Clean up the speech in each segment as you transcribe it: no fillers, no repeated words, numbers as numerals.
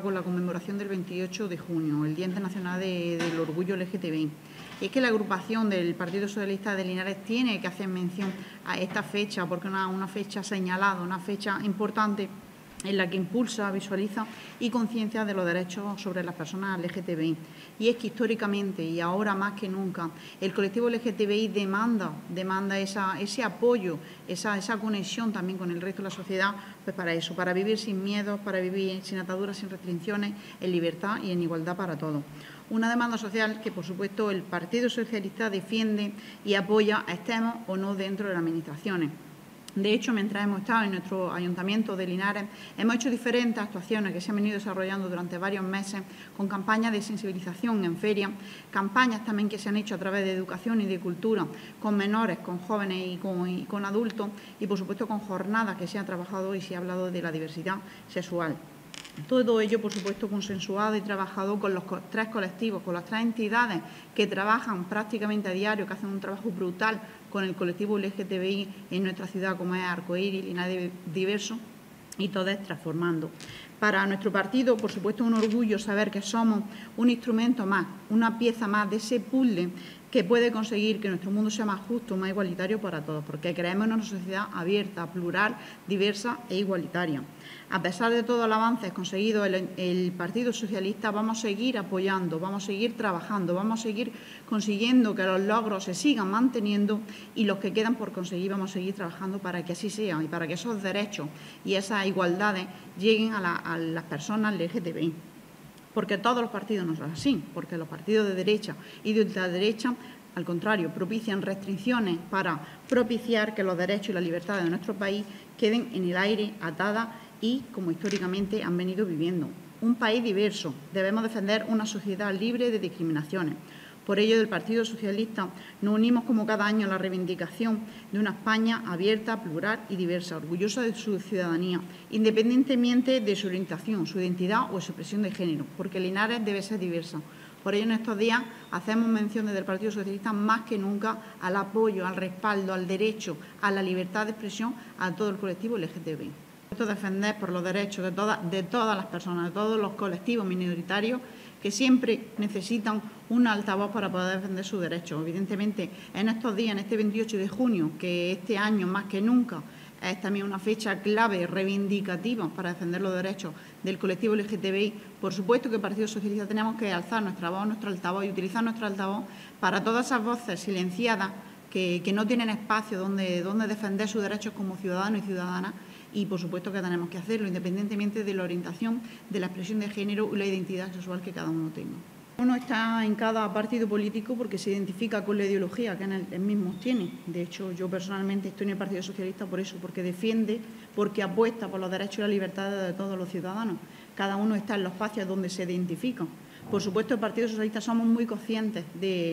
con la conmemoración del 28 de junio, el Día Internacional del Orgullo LGTBI. Y es que la agrupación del Partido Socialista de Linares tiene que hacer mención a esta fecha, porque es una fecha señalada, una fecha importante en la que impulsa, visualiza y conciencia de los derechos sobre las personas LGTBI. Y es que históricamente y ahora más que nunca el colectivo LGTBI demanda ese apoyo, esa conexión también con el resto de la sociedad, pues para eso, para vivir sin miedos, para vivir sin ataduras, sin restricciones, en libertad y en igualdad para todos. Una demanda social que, por supuesto, el Partido Socialista defiende y apoya, estemos o no dentro de las administraciones. De hecho, mientras hemos estado en nuestro Ayuntamiento de Linares, hemos hecho diferentes actuaciones que se han venido desarrollando durante varios meses con campañas de sensibilización en ferias, campañas también que se han hecho a través de educación y de cultura con menores, con jóvenes y con adultos y, por supuesto, con jornadas que se han trabajado y se ha hablado de la diversidad sexual. Todo ello, por supuesto, consensuado y trabajado con los tres colectivos, con las tres entidades que trabajan prácticamente a diario, que hacen un trabajo brutal con el colectivo LGTBI en nuestra ciudad, como es Arcoíris, Linares Diverso, y todas transformando. Para nuestro partido, por supuesto, es un orgullo saber que somos un instrumento más, una pieza más de ese puzzle que puede conseguir que nuestro mundo sea más justo, más igualitario para todos, porque creemos en una sociedad abierta, plural, diversa e igualitaria. A pesar de todo el avance conseguido el Partido Socialista, vamos a seguir apoyando, vamos a seguir trabajando, vamos a seguir consiguiendo que los logros se sigan manteniendo y los que quedan por conseguir vamos a seguir trabajando para que así sea y para que esos derechos y esas igualdades lleguen a las personas LGTBI. Porque todos los partidos no son así, porque los partidos de derecha y de ultraderecha, al contrario, propician restricciones para propiciar que los derechos y las libertades de nuestro país queden en el aire, atadas y como históricamente han venido viviendo. Un país diverso. Debemos defender una sociedad libre de discriminaciones. Por ello, del Partido Socialista nos unimos como cada año a la reivindicación de una España abierta, plural y diversa, orgullosa de su ciudadanía, independientemente de su orientación, su identidad o su expresión de género, porque Linares debe ser diversa. Por ello, en estos días hacemos mención desde el Partido Socialista más que nunca al apoyo, al respaldo, al derecho, a la libertad de expresión a todo el colectivo LGTBI. Defender por los derechos de todas las personas, de todos los colectivos minoritarios que siempre necesitan un altavoz para poder defender sus derechos. Evidentemente, en estos días, en este 28 de junio, que este año más que nunca es también una fecha clave, reivindicativa para defender los derechos del colectivo LGTBI, por supuesto que el Partido Socialista tenemos que alzar nuestra voz, nuestro altavoz y utilizar nuestro altavoz para todas esas voces silenciadas que no tienen espacio donde defender sus derechos como ciudadanos y ciudadanas. Y, por supuesto, que tenemos que hacerlo, independientemente de la orientación, de la expresión de género y la identidad sexual que cada uno tenga. Uno está en cada partido político porque se identifica con la ideología que él mismo tiene. De hecho, yo personalmente estoy en el Partido Socialista por eso, porque defiende, porque apuesta por los derechos y las libertades de todos los ciudadanos. Cada uno está en los espacios donde se identifica. Por supuesto, el Partido Socialista somos muy conscientes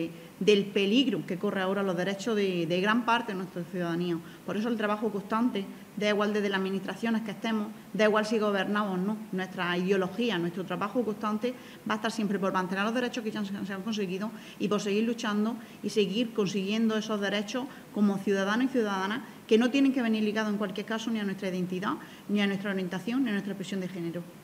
del peligro que corre ahora los derechos de gran parte de nuestra ciudadanía. Por eso el trabajo constante, da igual desde las administraciones que estemos, da igual si gobernamos o no, nuestra ideología, nuestro trabajo constante va a estar siempre por mantener los derechos que ya se han conseguido y por seguir luchando y seguir consiguiendo esos derechos como ciudadanos y ciudadanas que no tienen que venir ligados en cualquier caso ni a nuestra identidad, ni a nuestra orientación, ni a nuestra expresión de género.